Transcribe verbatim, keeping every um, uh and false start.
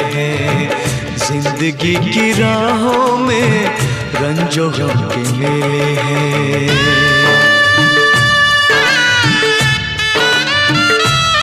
हैं, जिंदगी की राहों में रंजो गम के मेले हैं।